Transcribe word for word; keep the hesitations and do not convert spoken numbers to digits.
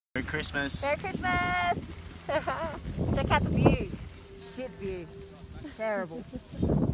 Merry Christmas. Merry Christmas! Check out the view. Shit view. Terrible.